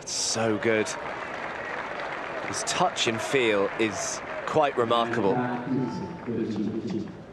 So good. His touch and feel is quite remarkable.